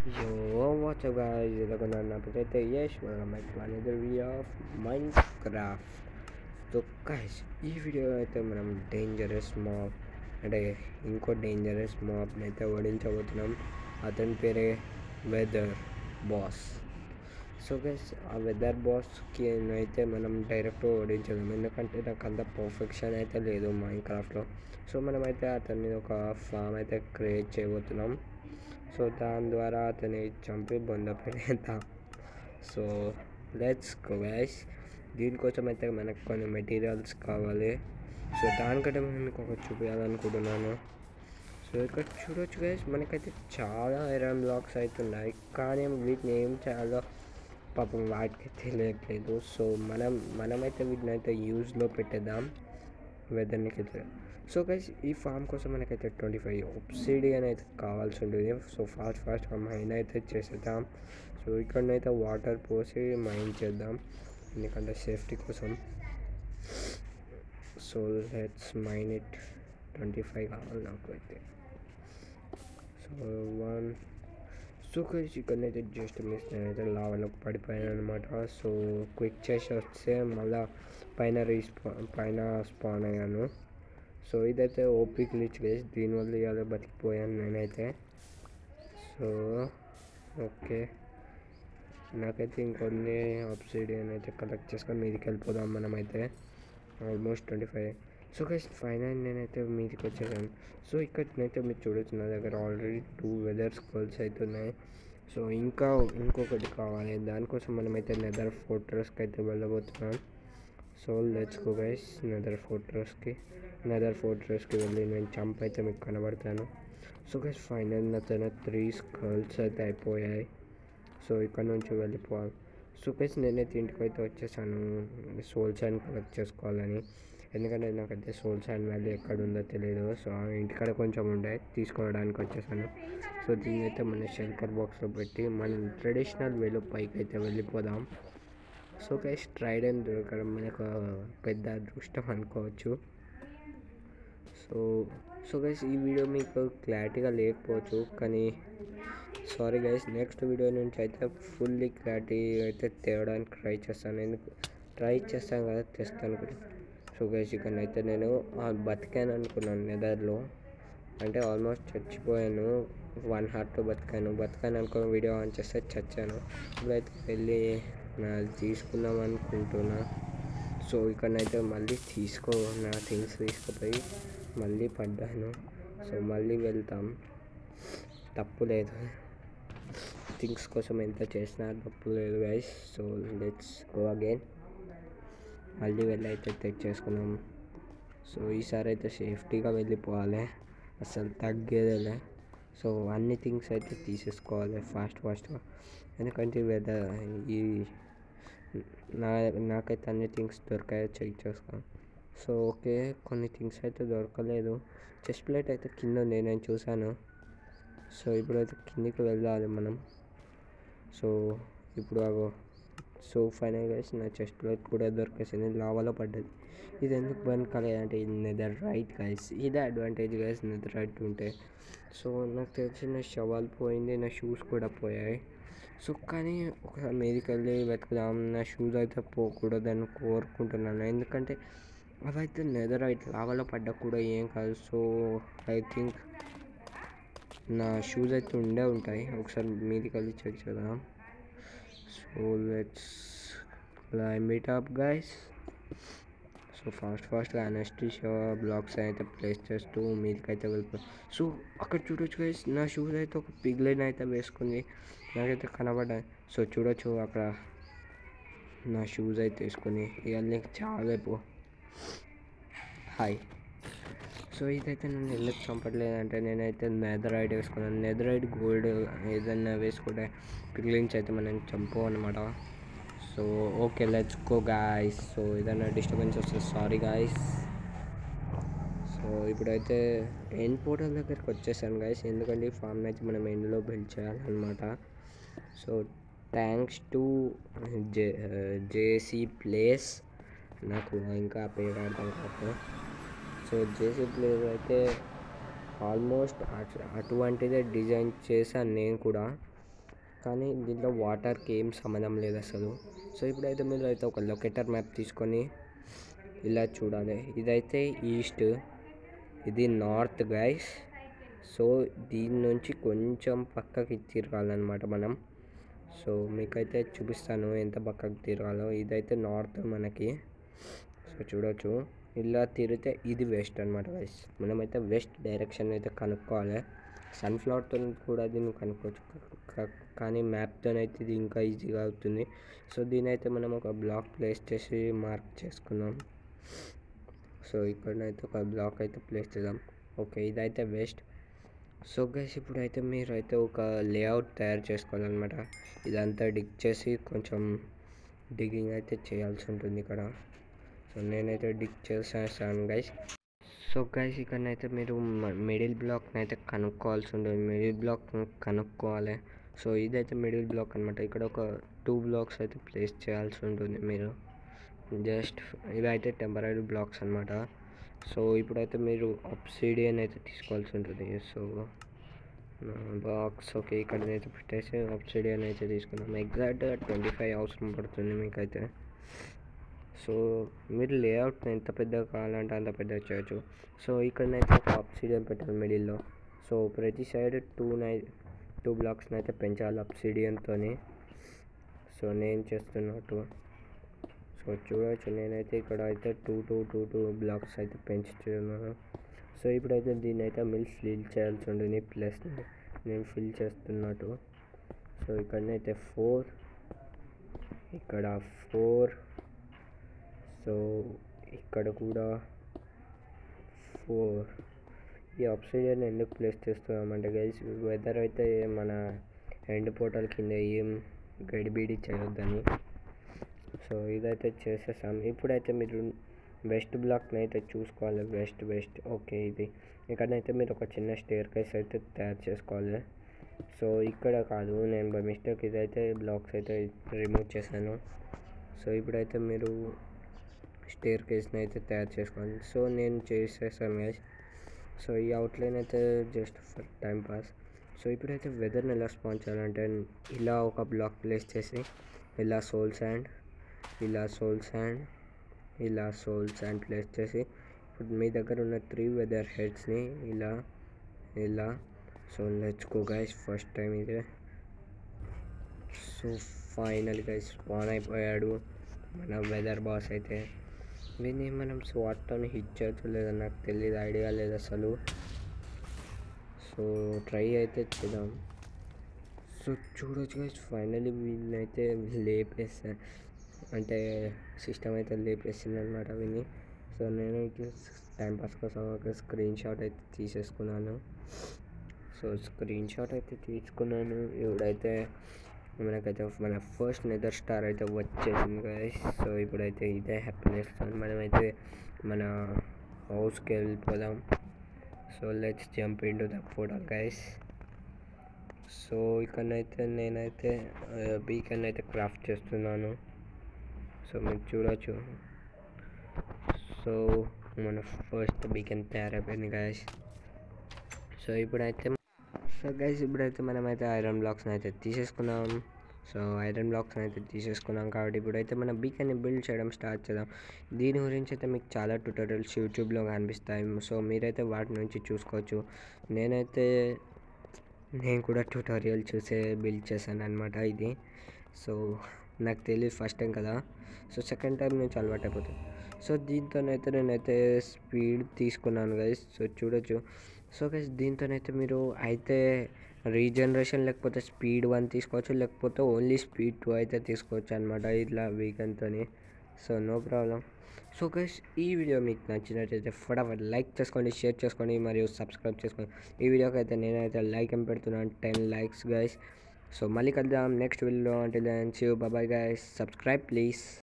Yo, what's up guys? Welcome to another yes, welcome back to another video of Minecraft. So guys ఈ video అయితే మనం dangerous mob అంటే ఇంకో dangerous మాబ్ని అయితే ఓడించబోతున్నాం. అతని పేరే వెదర్ బాస్. సో గైస్ ఆ వెదర్ బాస్కి అయితే మనం డైరెక్ట్ ఓడించలేము, ఎందుకంటే నాకు అంత పర్ఫెక్షన్ అయితే లేదు మైన్క్రాఫ్ట్లో. సో మనమైతే అతన్ని ఒక ఫామ్ అయితే క్రియేట్ చేయబోతున్నాం. సో దాని ద్వారా అతన్ని చంపి బొంద పెడతాం. So let's go guys. దీనికోసం అయితే మనకు కొన్ని మెటీరియల్స్ కావాలి. సో దానికంటే నేను మీకు ఒకటి చూపించాలనుకుంటున్నాను. సో ఇక్కడ చూడొచ్చు గైస్, మనకైతే చాలా ఐరన్ బ్లాక్స్ అవుతున్నాయి, కానీ వీటిని ఏం చేయాలో పాపం వాటికి తెలియట్లేదు. సో మనమైతే వీటిని అయితే యూజ్లో పెట్టేద్దాం వెదర్నికి అయితే. సో గైస్ ఈ ఫామ్ కోసం మనకైతే 25 ఒబ్సిడియన్ అయితే కావాల్సి ఉంటుంది. సో ఫాస్ట్ మైన్ అయితే చేసేద్దాం. సో ఇక్కడనైతే వాటర్ పోసి మైన్ చేద్దాం, ఎందుకంటే సేఫ్టీ కోసం. So let's mine it. 25 కావాలి నాకు అయితే. సో సో గైస్ ఇక్కడనైతే జస్ట్ మిస్ నేనైతే లావలోకి పడిపోయాను అనమాట. సో క్విక్ చేసి వస్తే మళ్ళీ పైన స్పాన్ అయ్యాను. సో ఇదైతే ఓపీ గ్లిచ్ గైస్, దీనివల్ల ఇవాళ బతికిపోయాను నేనైతే. సో ఓకే, నాకైతే ఇంకొన్ని ఆబ్సిడియన్ అయితే కలెక్ట్ చేసుకొని మీదికి వెళ్ళిపోదాం మనమైతే. ఆల్మోస్ట్ 25. సో గైస్ ఫైనల్ నేనైతే మీదికి వచ్చేసాను. సో ఇక్కడనైతే మీరు చూడొచ్చు, నా దగ్గర ఆల్రెడీ 2 వెదర్ స్కల్స్ అయితే ఉన్నాయి. సో ఇంకొకటి కావాలి, దానికోసం మనమైతే నెదర్ ఫోర్ట్రెస్కి అయితే వెళ్ళబోతున్నాం. So let's go guys. Nether ఫోర్ట్రెస్కి వెళ్ళి నేను చంప్ అయితే మీకు కనబడతాను. సో గైస్ ఫైనల్ నా 3 స్కల్స్ అయితే అయిపోయాయి. సో ఇక్కడ నుంచి వెళ్ళిపోవాలి. సో గైస్ నేనైతే ఇంటికి అయితే వచ్చేసాను సోల్ శాండ్ కలెక్ట్ చేసుకోవాలని, ఎందుకంటే నాకైతే సోల్ శాండ్ వాల్యూ ఎక్కడ ఉందో తెలియదు. సో ఇంటికాడ కొంచెం ఉండే తీసుకోవడానికి వచ్చేసాను. సో దీన్ని అయితే మన షెల్టర్ బాక్స్లో పెట్టి మనం ట్రెడిషనల్ వేలో పైకి అయితే వెళ్ళిపోదాం. సో గైస్ ట్రైడెంట్ దొరకడం మనకు పెద్ద అదృష్టం అనుకోవచ్చు. సో గైస్ ఈ వీడియో మీకు క్లారిటీగా లేకపోవచ్చు, కానీ సారీ గైస్. నెక్స్ట్ వీడియో నుంచి అయితే ఫుల్లీ క్లారిటీ అయితే తేవడానికి ట్రై చేస్తాను కదా, తెస్తాను కూడా. సో గైస్ ఇక్కడనైతే నేను బతికాను అనుకున్నాను నెదర్లో, అంటే ఆల్మోస్ట్ చచ్చిపోయాను. 1 హార్ట్ బతికాను అనుకున్న వీడియో ఆన్ చేస్తే చచ్చాను. ఇప్పుడైతే వెళ్ళి తీసుకుందాం అనుకుంటున్నా. సో ఇక్కడనైతే మళ్ళీ నా థింగ్స్ తీసుకుపోయి మళ్ళీ పడ్డాను. సో మళ్ళీ వెళ్తాం, తప్పు లేదు. థింగ్స్ కోసం ఎంత చేసినా తప్పు లేదు guys. So let's go again. మళ్ళీ వెళ్ళి అయితే తెచ్చేసుకున్నాం. సో ఈసారి అయితే సేఫ్టీగా వెళ్ళిపోవాలి, అసలు తగ్గేదేలే. సో అన్ని థింగ్స్ అయితే తీసేసుకోవాలి ఫాస్ట్గా, ఎందుకంటే ఈ నాకైతే అన్ని థింగ్స్ దొరికాయో చెక్ చేసుకో. సో ఓకే, కొన్ని థింగ్స్ అయితే దొరకలేదు. చెస్ట్ ప్లేట్ అయితే కింద ఉంది, నేను చూశాను. సో ఇప్పుడైతే కిందికి వెళ్ళాలి మనం. సో ఇప్పుడు సో ఫైనల్ గైస్ నా చెస్ట్ ప్లేట్ కూడా దొరికేసింది, లావాలో పడ్డది. ఇది ఎందుకు బంద్ కాలేదంటే ఇది నెదర్ రైట్ గైస్, ఇదే అడ్వాంటేజ్ గైస్ నెదర్ రైట్ ఉంటే. సో నాకు తెలిసిన షవాల్ పోయింది, నా షూస్ కూడా పోయాయి. సో కానీ ఒకసారి మీదికి వెళ్ళి వెతుకుదాం. నా షూస్ అయితే పోకూడదని కోరుకుంటున్నాను, ఎందుకంటే అవైతే నెదర్ రైట్ లావాలో పడ్డా కూడా ఏం కాదు. సో ఐ థింక్ నా షూస్ అయితే ఉంటాయి. ఒకసారి మీదికి వెళ్ళి చెక్ చేద్దాం. So let's climb it up guys. So ఫాస్ట్గా అనెస్టీషియా బ్లాక్స్ అయితే ప్లేస్ చేస్తూ మీదికి అయితే వెళ్ళిపోయి. సో అక్కడ చూడొచ్చు గైస్, నా షూస్ అయితే ఒక పిగ్లైన్ అయితే వేసుకుంది, నాకైతే కనబడ్డాయి. సో చూడొచ్చు అక్కడ నా షూస్ అయితే వేసుకుని ఇవన్నీ చాలా హాయ్. సో ఇదైతే నన్ను ఎందుకు చంపట్లేదంటే నేనైతే నెదరైట్ వేసుకున్నాను. నెదరైట్ గోల్డ్ ఏదైనా వేసుకుంటే పిగ్లిన్స్ అయితే మనం చంపు అనమాట. So okay let's go guys. So ఏదైనా డిస్టర్బెన్స్ వస్తే సారీ గాయస్. సో ఇప్పుడైతే ఎండ్ పోర్టల్ దగ్గరికి వచ్చేసాను గాయస్, ఎందుకంటే ఈ ఫామ్ని అయితే మనం ఎండ్లో బిల్డ్ చేయాలన్నమాట. So thanks to JC plays, నాకు ఇంకా పేరు అర్థం కాదు. సో జేసీ ప్లేస్ అయితే ఆల్మోస్ట్ అటువంటిదే డిజైన్ చేశాను నేను కూడా. కానీ దీంట్లో వాటర్కి ఏం సంబంధం లేదు అసలు. సో ఇప్పుడైతే మీరు అయితే ఒక లొకేటర్ మ్యాప్ తీసుకొని ఇలా చూడాలి. ఇదైతే ఈస్ట్, ఇది నార్త్ గైస్. సో దీని నుంచి కొంచెం పక్కకి తిరగాలన్నమాట మనం. సో మీకైతే చూపిస్తాను ఎంత పక్కకి తిరగాలో. ఇదైతే నార్త్ మనకి. సో చూడొచ్చు, ఇలా తిరిగితే ఇది వెస్ట్ అనమాట గైస్. మనమైతే వెస్ట్ డైరెక్షన్ అయితే కనుక్కోవాలి. సన్ఫ్లవర్తో కూడా దీన్ని కనుక్కోవచ్చు, కానీ మ్యాప్తోనైతే ఇది ఇంకా ఈజీగా అవుతుంది. సో దీని అయితే మనం ఒక బ్లాక్ ప్లేస్ చేసి మార్క్ చేసుకుందాం. సో ఇక్కడనైతే ఒక బ్లాక్ అయితే ప్లేస్ చేద్దాం. ఓకే, ఇదైతే వెస్ట్. సో గైస్ ఇప్పుడైతే మీరు అయితే ఒక లేఅవుట్ తయారు చేసుకోవాలన్నమాట. ఇదంతా డిగ్ చేసి కొంచెం డిగ్గింగ్ అయితే చేయాల్సి ఉంటుంది ఇక్కడ. సో నేనైతే డిగ్ చేసేసాను గైస్. సో గైస్ ఇక్కడనైతే మీరు మిడిల్ బ్లాక్ని అయితే కనుక్కోవాల్సి ఉంటుంది. మిడిల్ బ్లాక్ కనుక్కోవాలి. సో ఇదైతే మిడిల్ బ్లాక్ అనమాట. ఇక్కడ ఒక 2 బ్లాక్స్ అయితే ప్లేస్ చేయాల్సి ఉంటుంది మీరు. జస్ట్ ఇవైతే టెంపరీ బ్లాక్స్ అనమాట. సో ఇప్పుడైతే మీరు అబ్సిడియన్ అయితే తీసుకోవాల్సి ఉంటుంది. సో బాక్స్ ఓకే, ఇక్కడనైతే పెట్టేసి అబ్సిడియన్ అయితే తీసుకుందాం. ఎగ్జాక్ట్గా 25 అవసరం పడుతుంది మీకైతే. సో మీరు లేఅవుట్ ఎంత పెద్దగా కావాలంటే అంత పెద్దగా చేయొచ్చు. సో ఇక్కడనైతే ఒక అబ్సిడియన్ పెట్టాలి మిడిల్లో. సో ప్రతి సైడ్ 2 బ్లాక్స్ని అయితే పెంచాలి అబ్సిడియన్తో. సో నేను చేస్తున్నట్టు సో చూడవచ్చు, నేనైతే ఇక్కడ అయితే 2 బ్లాక్స్ అయితే పెంచుతున్నాను. సో ఇప్పుడైతే దీన్ని అయితే ఫిల్ చేయాల్సి ఉంటుంది. ప్లస్ నేను ఫిల్ చేస్తున్నట్టు. సో ఇక్కడనైతే 4, ఇక్కడ 4, సో ఇక్కడ కూడా 4. ఈ అబ్సిడియన్ ఎందుకు ప్లేస్ చేస్తున్నామంటే గైస్, వెదర్ అయితే మన ఎండ్ పోర్టల్ కింద ఏం గడిబిడి చేయొద్దని. సో ఇదైతే చేసేసాం. ఇప్పుడైతే మీరు వెస్ట్ బ్లాక్ని అయితే చూసుకోవాలి. West okay. ఇది ఇక్కడనైతే మీరు ఒక చిన్న స్టేర్ కేస్ అయితే తయారు చేసుకోవాలి. సో ఇక్కడ కాదు, నేను బై మిస్టేక్ ఇదైతే బ్లాక్స్ అయితే రిమూవ్ చేశాను. సో ఇప్పుడైతే మీరు స్టేర్ కేస్ని అయితే తయారు చేసుకోవాలి. సో నేను చేసేసాను గైస్. సో ఈ అవుట్లైన్ అయితే just for time pass. So ఇప్పుడైతే వెదర్ని ఎలా స్పాన్ చేయాలంటే ఇలా ఒక బ్లాక్ ప్లేస్ చేసి ఇలా సోల్ శాండ్, ఇలా సోల్ శాండ్ ప్లేస్ చేసి ఇప్పుడు మీ దగ్గర ఉన్న 3 వెదర్ హెడ్స్ని ఇలా so let's go guys. First time ఇదే. సో ఫైనల్ గైస్ స్పాన్ అయిపోయాడు మన వెదర్ బాస్ అయితే. దీన్ని మనం స్వాట్తో హిట్ చేయొచ్చు లేదా నాకు తెలియదు, ఐడియా లేదు అసలు. సో ట్రై అయితే చేద్దాం. సో చూడొచ్చు గైస్, ఫైనలీ వీళ్ళైతే లేపేస్తాను, అంటే సిస్టమ్ అయితే లేపేసింది అనమాట విని. సో నేను టైంపాస్ కోసం ఒక స్క్రీన్ షాట్ అయితే తీసేసుకున్నాను. సో స్క్రీన్ షాట్ అయితే తీసుకున్నాను. ఇప్పుడైతే మనకైతే మన ఫస్ట్ నెదర్ స్టార్ అయితే వచ్చేసింది గైస్. సో ఇప్పుడైతే ఇదే హ్యాపీనెస్. మనమైతే మన హౌస్కి వెళ్ళిపోదాం. So let's jump into the portal guys. So ఇక్కడనైతే నేనైతే బీకన్ అయితే క్రాఫ్ట్ చేస్తున్నాను. సో మీరు చూడవచ్చు. సో మన ఫస్ట్ బీకన్ తయారైపోయింది గైస్. సో ఇప్పుడైతే మనమైతే ఐరన్ బ్లాక్స్ని అయితే తీసేసుకున్నాం. సో ఐరన్ బ్లాక్స్ని అయితే తీసేసుకున్నాం కాబట్టి ఇప్పుడైతే మన బీకన్ని బిల్డ్ చేయడం స్టార్ట్ చేద్దాం. దీని గురించి అయితే మీకు చాలా ట్యూటోరియల్స్ యూట్యూబ్లో కనిపిస్తాయి. సో మీరైతే వాటి నుంచి చూసుకోవచ్చు. నేను కూడా ట్యూటోరియల్ చూసే బిల్డ్ చేశాను అనమాట ఇది. సో నాకు తెలియదు ఫస్ట్ టైం కదా. సో సెకండ్ టైం నుంచి అలవాటు అయిపోతుంది. సో దీంతోనైతే నేనైతే స్పీడ్ తీసుకున్నాను గైస్. సో చూడొచ్చు. సో గైస్ దీంతోనైతే మీరు అయితే రీజనరేషన్ లేకపోతే స్పీడ్ 1 తీసుకోవచ్చు, లేకపోతే ఓన్లీ స్పీడ్ 2 అయితే తీసుకోవచ్చు అనమాట ఇట్లా వీకెన్తో. So no problem. So guys ఈ వీడియో మీకు నచ్చినట్టయితే ఫటాఫట్ లైక్ చేసుకోండి, షేర్ చేసుకోండి మరియు సబ్స్క్రైబ్ చేసుకోండి. ఈ వీడియోకి అయితే నేనైతే లైక్ అని పెడుతున్నాను, 10 likes గైస్. సో మళ్ళీ కలుద్దాం నెక్స్ట్ వీడియోలో. అంటే then see you, bye bye guys. Subscribe please.